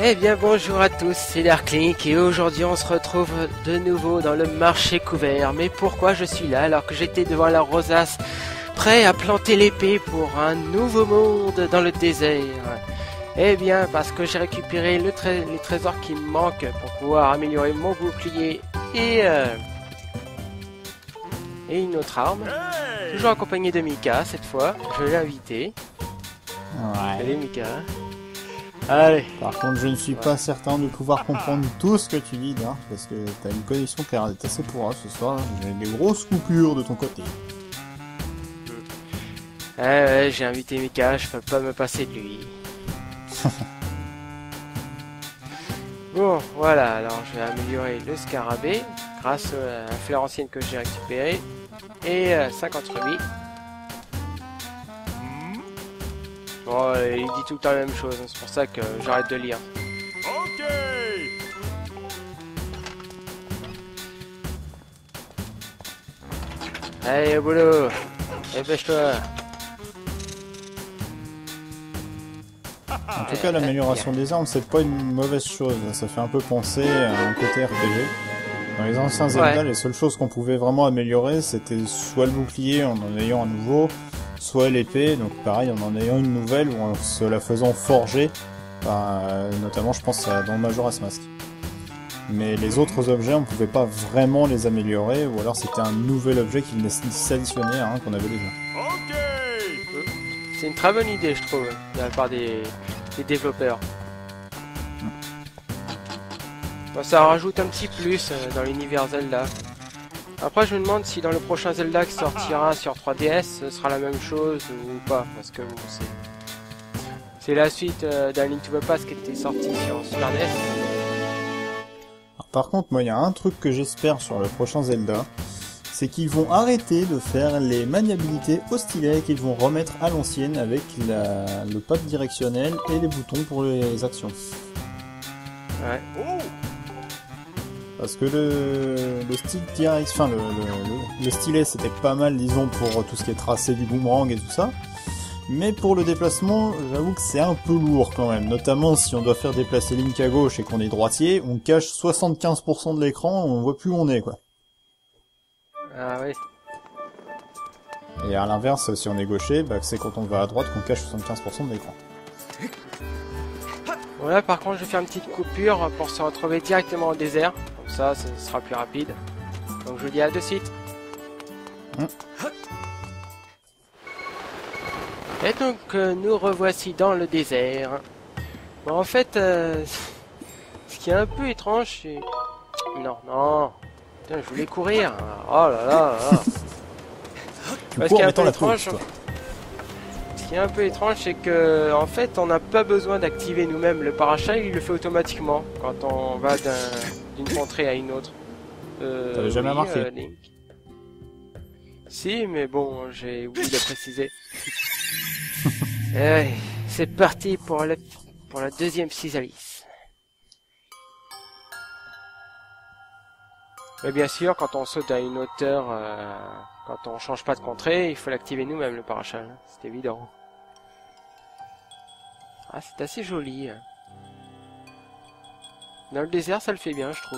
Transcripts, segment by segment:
Eh bien bonjour à tous, c'est Darklink et aujourd'hui on se retrouve de nouveau dans le marché couvert. Mais pourquoi je suis là alors que j'étais devant la rosace, prêt à planter l'épée pour un nouveau monde dans le désert? Eh bien parce que j'ai récupéré les trésors qui me manquent pour pouvoir améliorer mon bouclier et une autre arme. Toujours accompagné de Mika cette fois, je l'ai invité. Ouais. Salut Mika. Allez. Par contre, je ne suis pas certain de pouvoir comprendre tout ce que tu dis, Dark, parce que t'as une connexion qui a l'air d'être assez pourra ce soir. J'ai des grosses coupures de ton côté. Ouais, j'ai invité Mika, je peux pas me passer de lui. Bon, voilà, alors je vais améliorer le scarabée grâce à la fleur ancienne que j'ai récupérée et 50 rubis. Bon, il dit tout le temps la même chose, c'est pour ça que j'arrête de lire. Ok. Allez, au boulot, dépêche-toi. En tout cas, l'amélioration des armes, c'est pas une mauvaise chose. Ça fait un peu penser à un côté RPG. Dans les anciens Zelda, les seules choses qu'on pouvait vraiment améliorer, c'était soit le bouclier en ayant un nouveau, soit l'épée, donc pareil en ayant une nouvelle ou en se la faisant forger, notamment je pense dans Majora's Mask. Mais les autres objets, on pouvait pas vraiment les améliorer, ou alors c'était un nouvel objet qui s'additionnait à un qu'on avait déjà. Ok. C'est une très bonne idée, je trouve, de la part des développeurs. Bon, ça rajoute un petit plus dans l'univers Zelda. Après, je me demande si dans le prochain Zelda qui sortira sur 3DS, ce sera la même chose ou pas, parce que bon, c'est la suite d'un Link to the Past qui était sorti sur Super NES. Alors, par contre, moi, il y a un truc que j'espère sur le prochain Zelda, c'est qu'ils vont arrêter de faire les maniabilités au stylet, qu'ils vont remettre à l'ancienne avec le pad directionnel et les boutons pour les actions. Ouais. Oh. Parce que le style direct, enfin le stylet c'était pas mal disons pour tout ce qui est tracé du boomerang et tout ça. Mais pour le déplacement, j'avoue que c'est un peu lourd quand même. Notamment si on doit faire déplacer Link à gauche et qu'on est droitier, on cache 75% de l'écran, on voit plus où on est quoi. Ah oui. Et à l'inverse, si on est gaucher, bah, c'est quand on va à droite qu'on cache 75% de l'écran. Voilà, par contre, je vais faire une petite coupure pour se retrouver directement au désert. Comme ça, ce sera plus rapide. Donc, je vous dis à de suite. Et donc, nous revoici dans le désert. Bon, en fait, ce qui est un peu étrange, c'est... Non. Putain, je voulais courir. Oh là là là. Tu cours en mettant la pause, toi. Ce qui est un peu étrange, c'est que en fait, on n'a pas besoin d'activer nous-mêmes le parachat, il le fait automatiquement quand on va d'une contrée à une autre. T'avais jamais remarqué. Link. Si, mais bon, j'ai oublié de préciser. C'est parti pour la deuxième Sysalis. Mais bien sûr, quand on saute à une hauteur, quand on change pas de contrée, il faut l'activer nous-mêmes le parachat. C'est évident. Ah, c'est assez joli. Dans le désert, ça le fait bien, je trouve.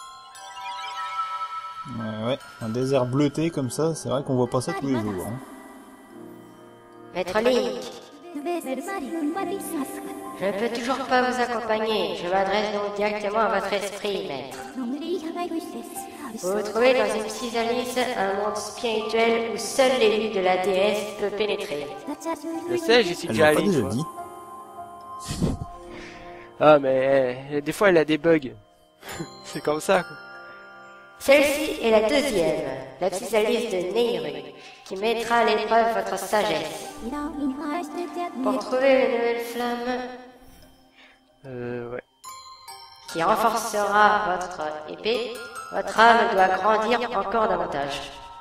Ouais, un désert bleuté comme ça, c'est vrai qu'on voit pas ça tous les jours. Hein. Maître Link, je ne peux toujours pas vous accompagner. Je m'adresse donc directement à votre esprit, maître. Vous vous trouvez dans une Sysalis, un monde spirituel où seul l'élu de la déesse peut pénétrer. Je sais, j'y suis Elle déjà l'a pas allé. déjà dit. Ah, mais des fois, elle a des bugs. C'est comme ça, quoi. Celle-ci est la deuxième, la Sysalis de Nehru, qui mettra à l'épreuve votre sagesse. Pour trouver une nouvelle flamme Ouais. qui renforcera votre épée, votre âme doit grandir encore davantage.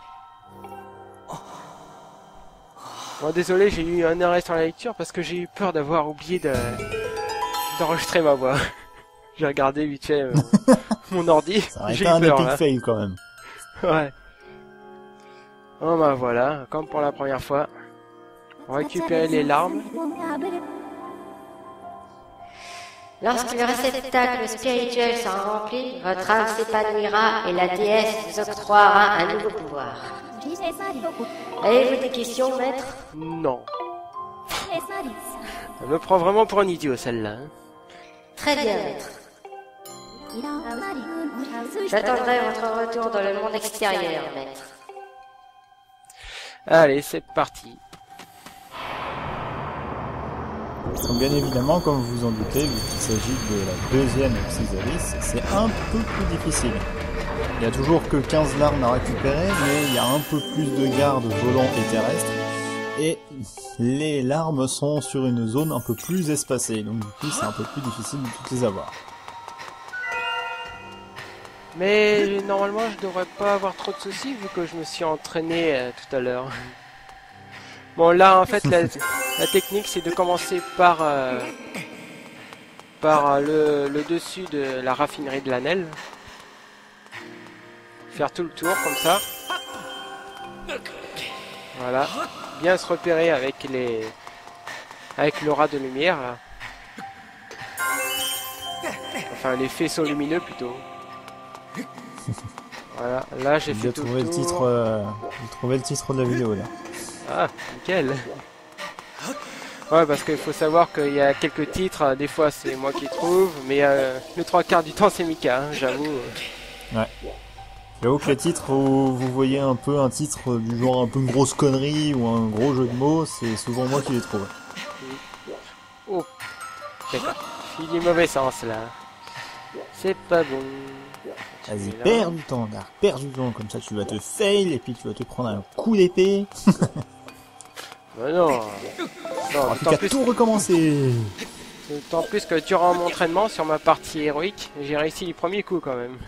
Bon, désolé, j'ai eu un arrêt sur la lecture parce que j'ai eu peur d'avoir oublié d'enregistrer ma voix. J'ai regardé vite fait mon ordi. Ça aurait J'ai été eu un peur, epic là. fail quand même. Ouais. Bon bah voilà, comme pour la première fois. On va récupérer les larmes. Lorsque le réceptacle spirituel sera rempli, votre âme s'épanouira et la déesse vous octroiera un nouveau pouvoir. Avez-vous des questions, maître? Non. Elle me prend vraiment pour un idiot, celle-là. Hein. Très bien, maître. J'attendrai votre retour dans le monde extérieur, maître. Allez, c'est parti. Donc bien évidemment, comme vous vous en doutez, vu qu'il s'agit de la deuxième Physalis, c'est un peu plus difficile. Il n'y a toujours que 15 larmes à récupérer, mais il y a un peu plus de gardes volants et terrestres, et les larmes sont sur une zone un peu plus espacée, donc du coup c'est un peu plus difficile de toutes les avoir. Mais normalement, je devrais pas avoir trop de soucis vu que je me suis entraîné tout à l'heure. Bon, là, en fait, la technique, c'est de commencer par le dessus de la raffinerie de l'Anel. Faire tout le tour, comme ça. Voilà. Bien se repérer avec l'aura de lumière, là. Enfin, les faisceaux lumineux, plutôt. Voilà. Là, j'ai fait tout le tour. J'ai trouvé le titre de la vidéo, là. Ah, nickel. Ouais, parce qu'il faut savoir qu'il y a quelques titres, des fois c'est moi qui trouve, mais le 3/4 du temps c'est Mika, hein, j'avoue. Ouais. J'avoue que les titres où vous voyez un peu un titre du genre un peu une grosse connerie ou un gros jeu de mots, c'est souvent moi qui les trouve. Oh, d'accord. Je suis du mauvais sens là. C'est pas bon. Vas-y, perds du temps, gars, perds du temps, comme ça tu vas te fail et puis tu vas te prendre un coup d'épée. Bah non. En tout cas, tout recommencer. D'autant plus que durant mon entraînement sur ma partie héroïque, j'ai réussi les premiers coups quand même.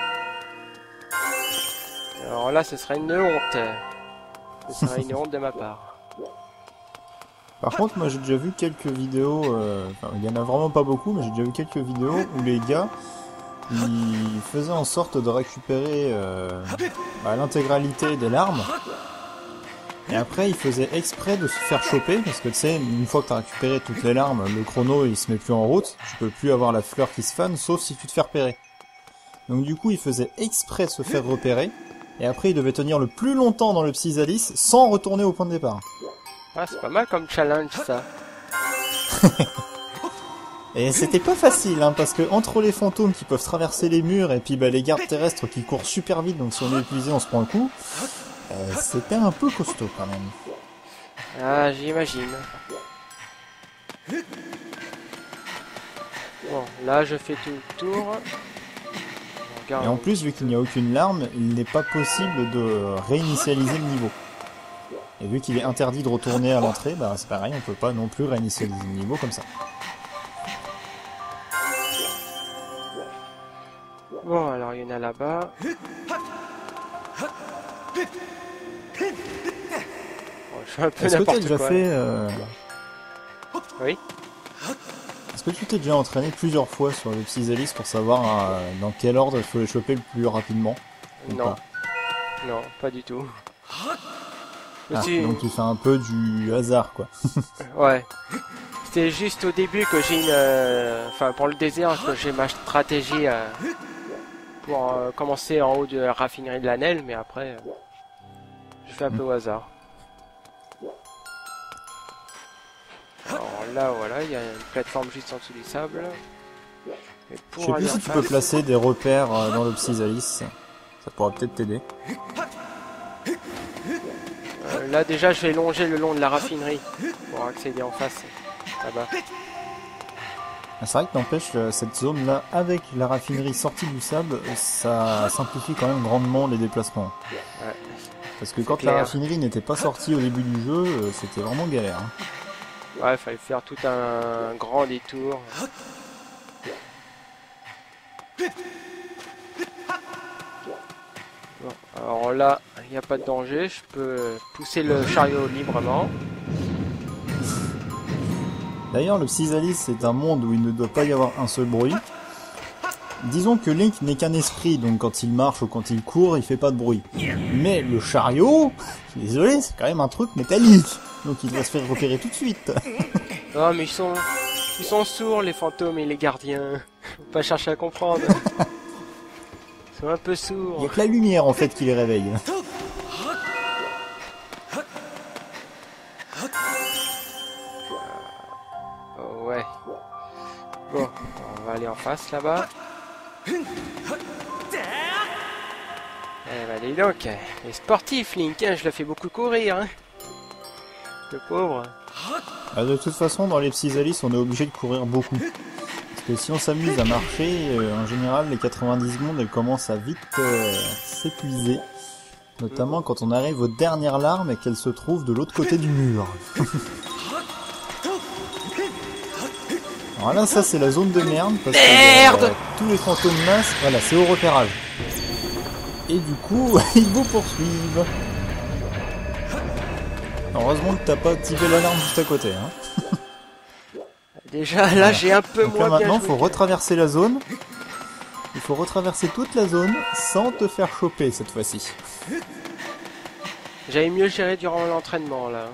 Alors là, ce serait une honte. Ce serait une honte de ma part. Par contre, moi j'ai déjà vu quelques vidéos, il y en a vraiment pas beaucoup, mais j'ai déjà vu quelques vidéos où les gars, ils faisaient en sorte de récupérer l'intégralité des larmes. Et après, ils faisaient exprès de se faire choper, parce que tu sais, une fois que tu as récupéré toutes les larmes, le chrono il se met plus en route, tu peux plus avoir la fleur qui se fane, sauf si tu te fais repérer. Donc du coup, ils faisaient exprès de se faire repérer, et après ils devaient tenir le plus longtemps dans le Physalis sans retourner au point de départ. Ah, c'est pas mal comme challenge ça. Et c'était pas facile, hein, parce que entre les fantômes qui peuvent traverser les murs, et puis les gardes terrestres qui courent super vite, donc si on est épuisé, on se prend le coup. C'était un peu costaud quand même. Ah, j'imagine. Bon, là je fais tout le tour. Et en plus, vu qu'il n'y a aucune larme, il n'est pas possible de réinitialiser le niveau. Et vu qu'il est interdit de retourner à l'entrée, bah c'est pareil, on peut pas non plus réinitialiser le niveau comme ça. Bon, alors il y en a là-bas. Bon, je fais un peu n'importe quoi. Est-ce que tu as déjà fait... Oui. Est-ce que tu t'es déjà entraîné plusieurs fois sur le Physalis pour savoir dans quel ordre il faut les choper le plus rapidement? Non. Non, pas du tout. Ah, donc tu fais un peu du hasard, quoi. Ouais. C'était juste au début que j'ai une... Enfin, pour le désert, que j'ai ma stratégie pour commencer en haut de la raffinerie de l'Anel, mais après, je fais un peu au hasard. Alors là, voilà, il y a une plateforme juste en dessous du sable. Je sais plus si tu peux placer des repères dans le Physalis. Ça pourra peut-être t'aider. Là déjà je vais longer le long de la raffinerie pour accéder en face là-bas. C'est vrai que n'empêche cette zone là avec la raffinerie sortie du sable, ça simplifie quand même grandement les déplacements. Ouais. Parce que quand la raffinerie n'était pas sortie au début du jeu, c'était vraiment galère. Hein. Ouais, il fallait faire tout un grand détour. Bon, alors là, il n'y a pas de danger, je peux pousser le chariot librement. D'ailleurs, le Physalis, c'est un monde où il ne doit pas y avoir un seul bruit. Disons que Link n'est qu'un esprit, donc quand il marche ou quand il court, il fait pas de bruit. Mais le chariot, je suis désolé, c'est quand même un truc métallique. Donc il doit se faire repérer tout de suite. Non, mais ils sont Ils sont sourds, les fantômes et les gardiens. Faut pas chercher à comprendre. Ils sont un peu Il sourds. y a que la lumière en fait qui les réveille. Oh, ouais. Bon, on va aller en face là-bas. Eh ben dis donc, il est sportif Link, hein, je le fais beaucoup courir. Hein. Le pauvre. Ah, de toute façon, dans les Psysalis, on est obligé de courir beaucoup. Parce que si on s'amuse à marcher, en général, les 90 secondes, elles commencent à vite s'épuiser. Notamment quand on arrive aux dernières larmes et qu'elles se trouvent de l'autre côté du mur. Alors là, ça c'est la zone de merde, parce que tous les fantômes masses, voilà, c'est au repérage. Et du coup, ils vous poursuivent. Heureusement que t'as pas activé l'alarme juste à côté. Hein. Déjà là, j'ai un peu Donc moins là bien maintenant, joué. faut retraverser la zone. Il faut retraverser toute la zone sans te faire choper cette fois-ci. J'avais mieux géré durant l'entraînement là.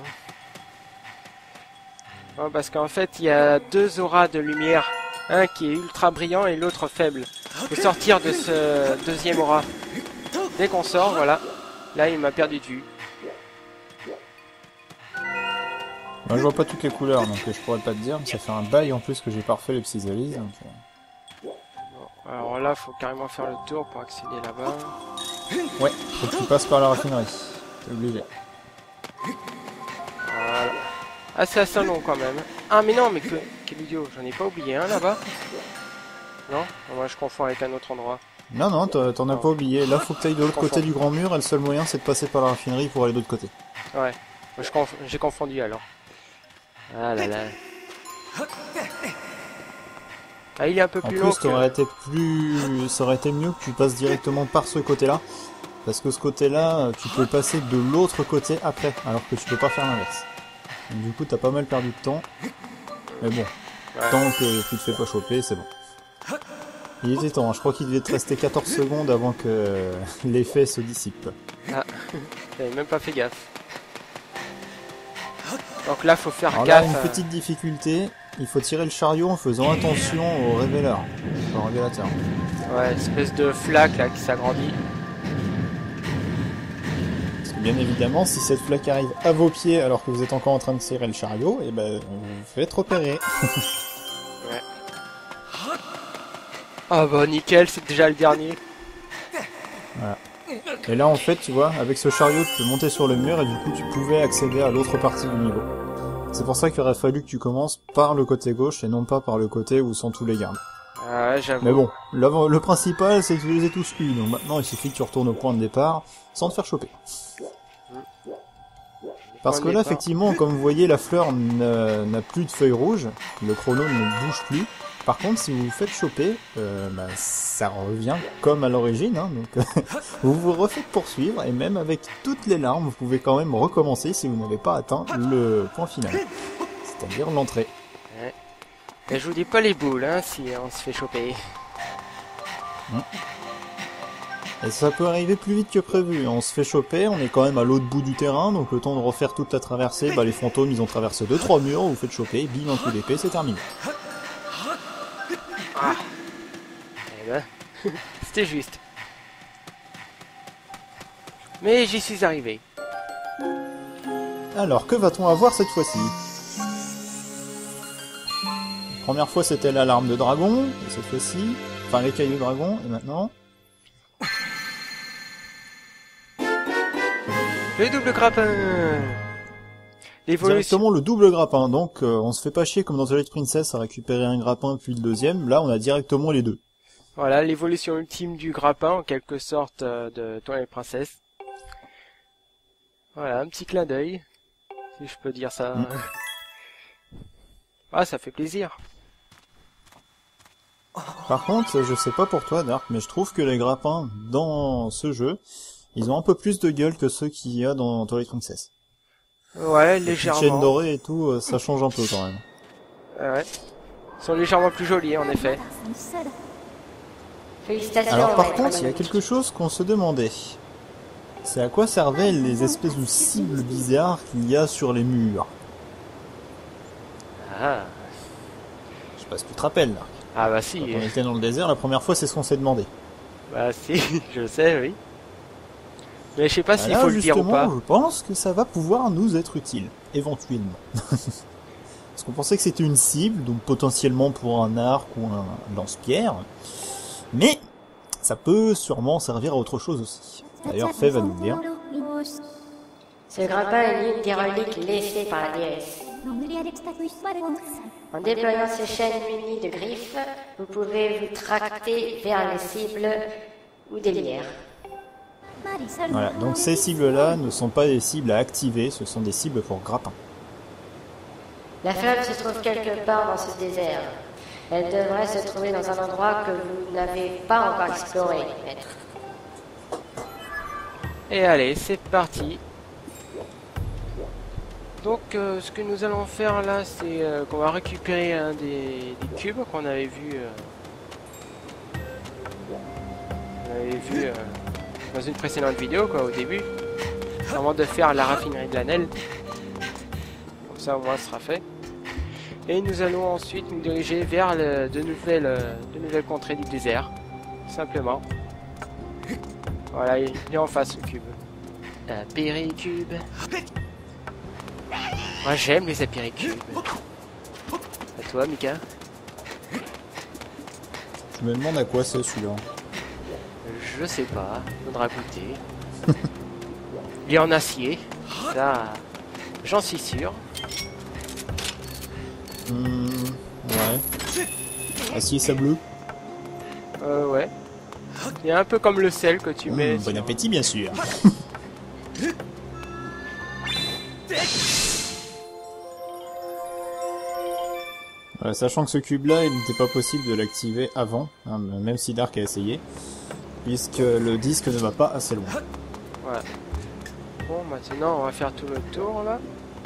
Ouais, parce qu'en fait, il y a deux auras de lumière. Un qui est ultra brillant et l'autre faible. Faut sortir de ce deuxième aura. Dès qu'on sort, voilà. Là, il m'a perdu de vue. Moi, je vois pas toutes les couleurs, donc je pourrais pas te dire. Mais ça fait un bail en plus que j'ai pas refait les Psysalis. Donc... Bon, alors là, faut carrément faire le tour pour accéder là-bas. Ouais, faut que tu passes par la raffinerie. T'es obligé. Voilà. Ah, c'est assez long quand même. Ah, mais non, mais quel idiot. J'en ai pas oublié un là-bas. Non? Moi, je confonds avec un autre endroit. Non, non, t'en as pas oublié. Là, faut que t'ailles de l'autre côté du grand mur, et le seul moyen, c'est de passer par la raffinerie pour aller de l'autre côté. Ouais. J'ai confondu alors. Ah là là. Ah, il est un peu En plus long plus, ça aurait été mieux que tu passes directement par ce côté-là. Parce que ce côté-là, tu peux passer de l'autre côté après, alors que tu peux pas faire l'inverse. Donc, du coup, t'as pas mal perdu de temps. Mais bon, Ouais. tant que tu te fais pas choper, c'est bon. Il était temps, hein. Je crois qu'il devait te rester 14 secondes avant que l'effet se dissipe. Ah, j'avais même pas fait gaffe. Donc là, faut faire Alors là, gaffe. une petite difficulté, il faut tirer le chariot en faisant attention au révéleur, au révélateur. Ouais, espèce de flaque là qui s'agrandit. Parce que bien évidemment, si cette flaque arrive à vos pieds alors que vous êtes encore en train de tirer le chariot, et ben vous faites repérer. Ouais. Ah bah nickel, c'est déjà le dernier. Voilà. Et là en fait, tu vois, avec ce chariot, tu peux monter sur le mur et du coup tu pouvais accéder à l'autre partie du niveau. C'est pour ça qu'il aurait fallu que tu commences par le côté gauche et non pas par le côté où sont tous les gardes. Ah ouais, j'avoue. Mais bon, le principal c'est que tu les aies tous eus, donc maintenant il suffit que tu retournes au point de départ sans te faire choper. Parce que là, effectivement, comme vous voyez, la fleur n'a plus de feuilles rouges, le chrono ne bouge plus. Par contre, si vous vous faites choper, bah, ça revient comme à l'origine, hein, donc vous vous refaites poursuivre, et même avec toutes les larmes, vous pouvez quand même recommencer si vous n'avez pas atteint le point final, c'est-à-dire l'entrée. Ouais. Et je vous dis pas les boules, hein, si on se fait choper. Et ça peut arriver plus vite que prévu, on se fait choper, on est quand même à l'autre bout du terrain, donc le temps de refaire toute la traversée, bah les fantômes ils ont traversé 2-3 murs, vous vous faites choper, bim, un coup d'épée, c'est terminé. Ah. Eh ben, c'était juste. Mais j'y suis arrivé. Alors, que va-t-on avoir cette fois-ci? La première fois c'était l'alarme de dragon, et cette fois-ci, enfin les cailloux de dragon, et maintenant... Le double grappin. L'évolution. Directement le double grappin, donc on se fait pas chier comme dans Twilight Princess à récupérer un grappin puis le deuxième, là on a directement les deux. Voilà, l'évolution ultime du grappin, en quelque sorte, de Twilight Princess. Voilà, un petit clin d'œil, si je peux dire ça. Ah, ça fait plaisir. Par contre, je sais pas pour toi Dark, mais je trouve que les grappins dans ce jeu, ils ont un peu plus de gueule que ceux qu'il y a dans Twilight Princess. Ouais, Les légèrement. chaînes dorées et tout, ça change un peu quand même. Ouais. Ils sont légèrement plus jolis, en effet. Félicitations. Alors par maître contre, il y a Link. quelque chose qu'on se demandait. C'est à quoi servaient les espèces de cibles bizarres qu'il y a sur les murs? Ah. Parce que tu te rappelles, là. Ah bah si. Quand on était dans le désert, la première fois, c'est ce qu'on s'est demandé. Bah si, je sais, oui. Mais je sais pas s'il Là, faut le dire ou pas. Je pense que ça va pouvoir nous être utile, éventuellement. Parce qu'on pensait que c'était une cible, donc potentiellement pour un arc ou un lance-pierre. Mais ça peut sûrement servir à autre chose aussi. D'ailleurs, Faye va nous le dire. Ce grappin est l'une des reliques laissées par la déesse. En déployant ces chaînes munies de griffes, vous pouvez vous tracter vers les cibles ou des lières. Voilà, donc ces cibles-là ne sont pas des cibles à activer, ce sont des cibles pour grappin. La flamme se trouve quelque part dans ce désert. Elle devrait se trouver dans un endroit que vous n'avez pas encore exploré, maître. Et allez, c'est parti. Donc ce que nous allons faire là, c'est qu'on va récupérer un des cubes qu'on avait vu, dans une précédente vidéo, quoi, au début, avant de faire la raffinerie de l'Anel. Comme ça, au moins, ce sera fait. Et nous allons ensuite nous diriger vers de nouvelles contrées du désert, simplement. Voilà, il est en face le cube. Un péricube. Moi j'aime les apéricubes. À toi, Mika? Je me demande à quoi c'est celui-là. Je sais pas, faudra goûter. Il est en acier, ça, j'en suis sûr. Ouais. Acier sableux. Ouais. Il est un peu comme le sel que tu mets. Bon appétit, bien sûr. Sachant que ce cube-là, il n'était pas possible de l'activer avant, hein, même si Dark a essayé, puisque le disque ne va pas assez loin. Ouais. Bon, maintenant, on va faire tout le tour, là.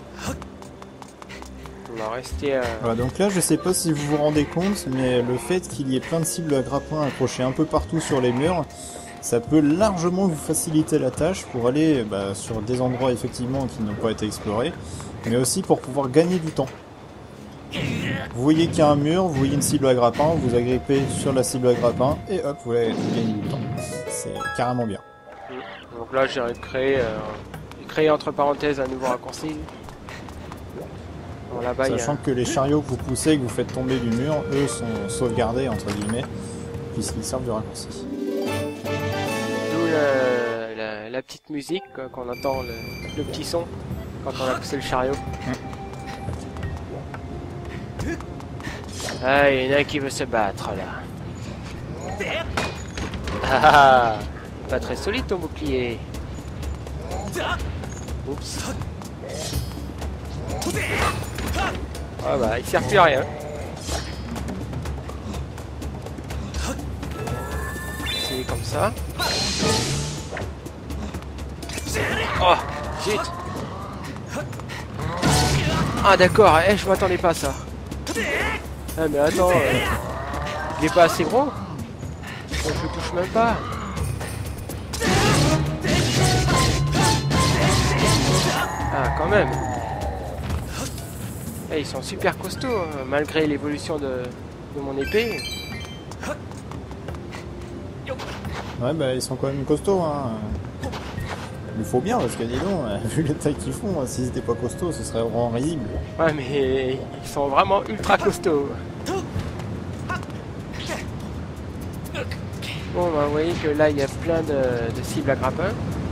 On va rester... Voilà, donc là, je sais pas si vous vous rendez compte, mais le fait qu'il y ait plein de cibles à grappin accrochées un peu partout sur les murs, ça peut largement vous faciliter la tâche pour aller sur des endroits, effectivement, qui n'ont pas été explorés, mais aussi pour pouvoir gagner du temps. Vous voyez qu'il y a un mur, vous voyez une cible à grappin, vous agrippez sur la cible à grappin et hop, vous gagnez du temps. C'est carrément bien. Donc là, j'ai créé entre parenthèses un nouveau raccourci. Bon, là-bas, sachant que les chariots que vous poussez, que vous faites tomber du mur, eux sont sauvegardés entre guillemets, puisqu'ils servent de raccourci. D'où la petite musique qu'on entend, le petit son quand on a poussé le chariot. Ah, il y en a qui veut se battre là. Ah, pas très solide ton bouclier. Oups. Ah bah, il sert plus à rien. C'est comme ça. Oh, zut. Ah d'accord, je m'attendais pas à ça. Ah mais attends, il est pas assez gros. Je le touche même pas. Ah quand même. Ils sont super costauds, hein, malgré l'évolution de mon épée. Ouais ils sont quand même costauds, hein. Il faut bien, parce que dis donc, vu les tailles qu'ils font, s'ils étaient pas costauds, ce serait vraiment risible. Ouais, mais ils sont vraiment ultra costauds. Bon, vous voyez que là, il y a plein de cibles à grappin.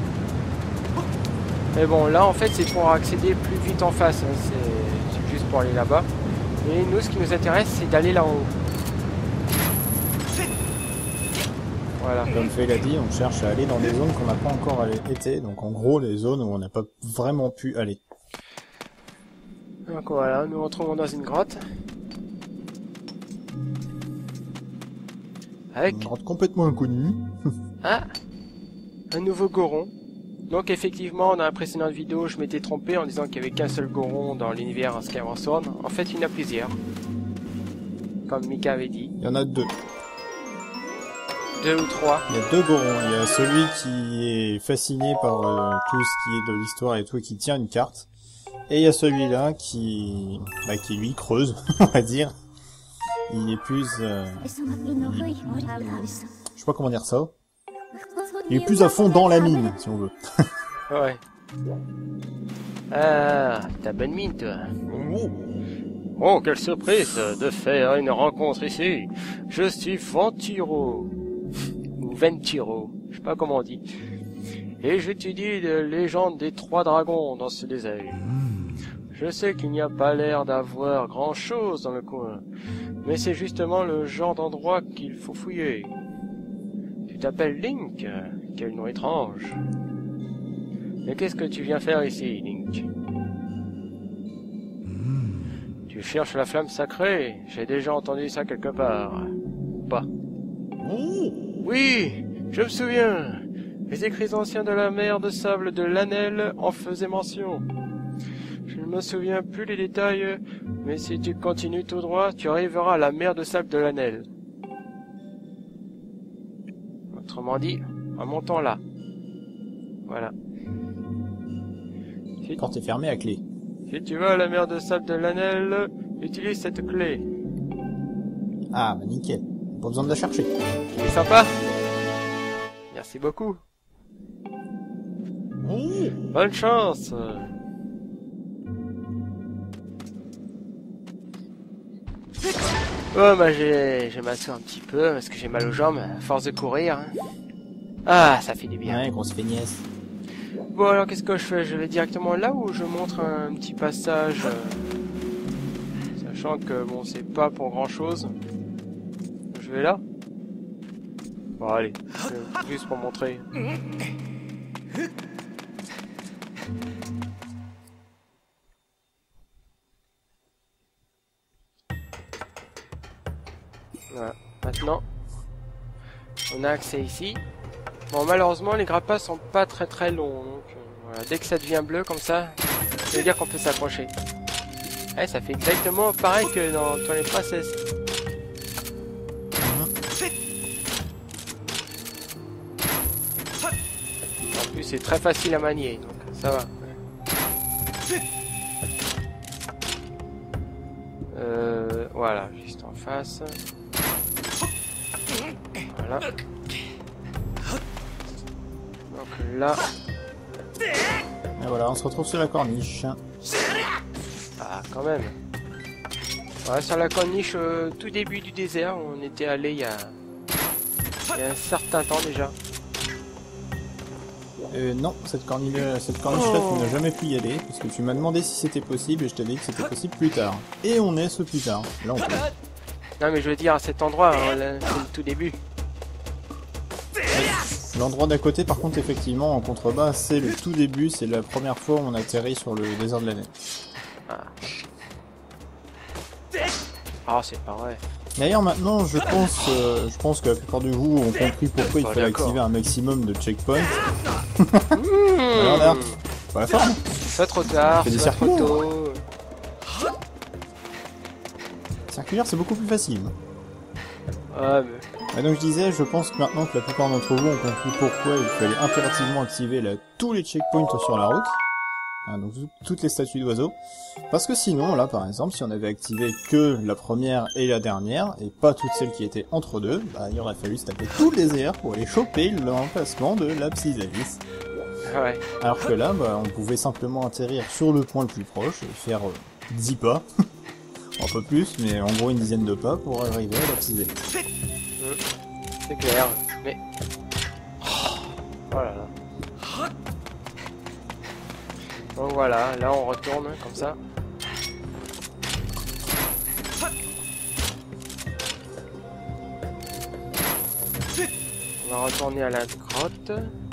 Mais bon, là, en fait, c'est pour accéder plus vite en face. Hein. C'est juste pour aller là-bas. Et nous, ce qui nous intéresse, c'est d'aller là-haut. Voilà. Comme Faye l'a dit, on cherche à aller dans des zones qu'on n'a pas encore été, donc en gros les zones où on n'a pas vraiment pu aller. Donc voilà, nous retrouvons dans une grotte. Avec... Une grotte complètement inconnue. Ah, un nouveau Goron. Donc effectivement, dans la précédente vidéo, je m'étais trompé en disant qu'il n'y avait qu'un seul Goron dans l'univers Skyward Sword. En fait, il y en a plusieurs. Comme Mika avait dit. Il y en a deux. 2 ou 3. Il y a deux Gorons. Il y a celui qui est fasciné par tout ce qui est de l'histoire et tout, et qui tient une carte. Et il y a celui-là qui lui creuse, on va dire. il épuise... Je sais pas comment dire ça. Il est plus à fond dans la mine, si on veut. Ouais. Ah, t'as bonne mine, toi. Oh, quelle surprise de faire une rencontre ici. Je suis Ventiro. Ou Ventiro. Je sais pas comment on dit. Et j'étudie les légendes des 3 dragons dans ce désert. Je sais qu'il n'y a pas l'air d'avoir grand-chose dans le coin. Mais c'est justement le genre d'endroit qu'il faut fouiller. Tu t'appelles Link? Quel nom étrange. Mais qu'est-ce que tu viens faire ici, Link? Tu cherches la flamme sacrée? J'ai déjà entendu ça quelque part. Pas. Oui, je me souviens. Les écrits anciens de la mer de sable de Lanel en faisaient mention. Je ne me souviens plus les détails, mais si tu continues tout droit, tu arriveras à la mer de sable de Lanel. Autrement dit, en montant là. Voilà. La porte est fermée à clé. Si tu vas à la mer de sable de Lanel, utilise cette clé. Ah, bah nickel. Pas besoin de la chercher. C'est sympa. Merci beaucoup. Bonne chance. Oh, bah j'ai m'asseoir un petit peu parce que j'ai mal aux jambes à force de courir. Ah, ça fait du bien. Ouais, grosse feignasse. Bon, alors qu'est-ce que je fais? Je vais directement là où je montre un petit passage, sachant que bon, c'est pas pour grand chose. Je vais là. Bon, allez, juste pour montrer. Voilà. Maintenant, on a accès ici. Bon, malheureusement, les grappas sont pas très longs. Donc, voilà. Dès que ça devient bleu comme ça, ça veut dire qu'on peut s'approcher. Eh, ça fait exactement pareil que dans Twilight Princess. En plus, c'est très facile à manier, donc ça va. Voilà, juste en face. Voilà. Donc là... Et voilà, on se retrouve sur la corniche. Ah, quand même. Ouais, sur la corniche, tout début du désert, on était allé il y a un certain temps déjà. Non, cette corniche-là, tu n'as jamais pu y aller, parce que tu m'as demandé si c'était possible, et je t'ai dit que c'était possible plus tard. Et on est ce plus tard. Là, on peut. Non, mais je veux dire, à cet endroit, hein, là, c'est le tout début. L'endroit d'à côté, par contre, effectivement, en contrebas, c'est le tout début, c'est la première fois où on atterrit sur le désert de l'année. Ah, c'est pas vrai. D'ailleurs, maintenant, je pense que la plupart de vous ont compris pourquoi il fallait activer un maximum de checkpoints. Voilà, pas la forme. Soit trop tard, soit trop tôt. Circulaire, c'est beaucoup plus facile. Ah, mais... Et donc je disais, je pense que maintenant que la plupart d'entre vous ont compris pourquoi il fallait impérativement activer tous les checkpoints sur la route. Donc toutes les statues d'oiseaux. Parce que sinon, là par exemple, si on avait activé que la première et la dernière, et pas toutes celles qui étaient entre deux, bah il aurait fallu se taper tout le désert pour aller choper l'emplacement de la Psysalis. Ouais. Alors que là, bah, on pouvait simplement atterrir sur le point le plus proche et faire 10 pas. Un peu plus, mais en gros une dizaine de pas pour arriver à la Psysalis. C'est clair, mais... Oh là là. Donc voilà, là on retourne comme ça. On va retourner à la grotte.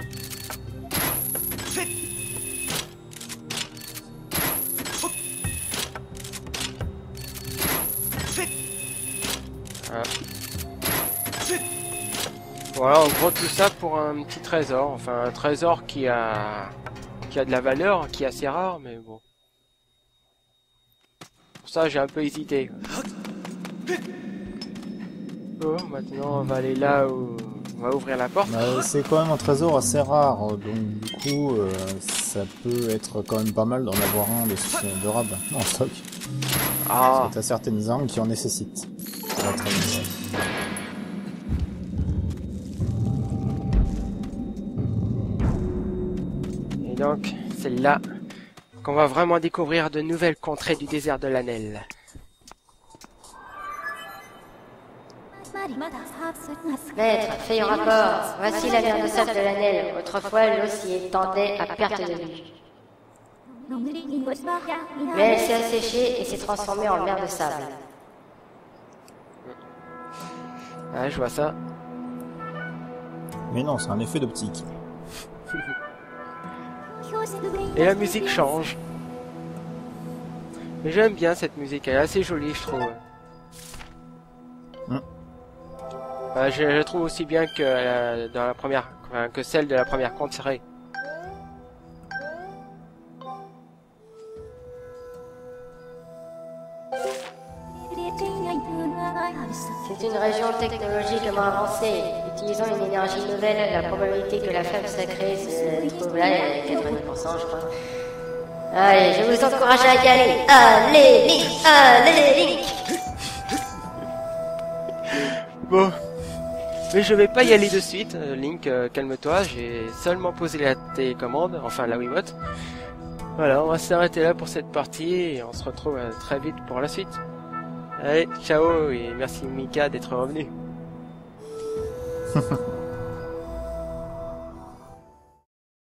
Voilà, en gros tout ça pour un petit trésor, enfin un trésor qui a de la valeur, qui est assez rare, mais bon. Pour ça j'ai un peu hésité. Bon, maintenant on va aller là où on va ouvrir la porte. Bah, c'est quand même un trésor assez rare, donc du coup ça peut être quand même pas mal d'en avoir un de rab en stock. Ah. Parce que t'as certaines armes qui en nécessitent. Alors donc, c'est là qu'on va vraiment découvrir de nouvelles contrées du désert de l'Anel. Maître, fais un rapport. Voici la mer de sable de l'Anel. Autrefois, l'eau s'y étendait à perte de vue. Mais elle s'est asséchée et s'est transformée en mer de sable. Ouais, je vois ça. Mais non, c'est un effet d'optique. Et la musique change. Mais j'aime bien cette musique, elle est assez jolie, je trouve. Je la trouve aussi bien que dans la première, que celle de la première contrée. C'est une région technologiquement avancée. Utilisant une énergie nouvelle, la probabilité que la femme sacrée se trouve là est 90%, je crois. Allez, je vous encourage à y aller. Allez, Link! Allez, Link! Bon. Mais je vais pas y aller de suite, Link, calme-toi, j'ai seulement posé la télécommande, enfin la Wiimote. Voilà, on va s'arrêter là pour cette partie et on se retrouve très vite pour la suite. Allez, ciao et merci Mika d'être revenu.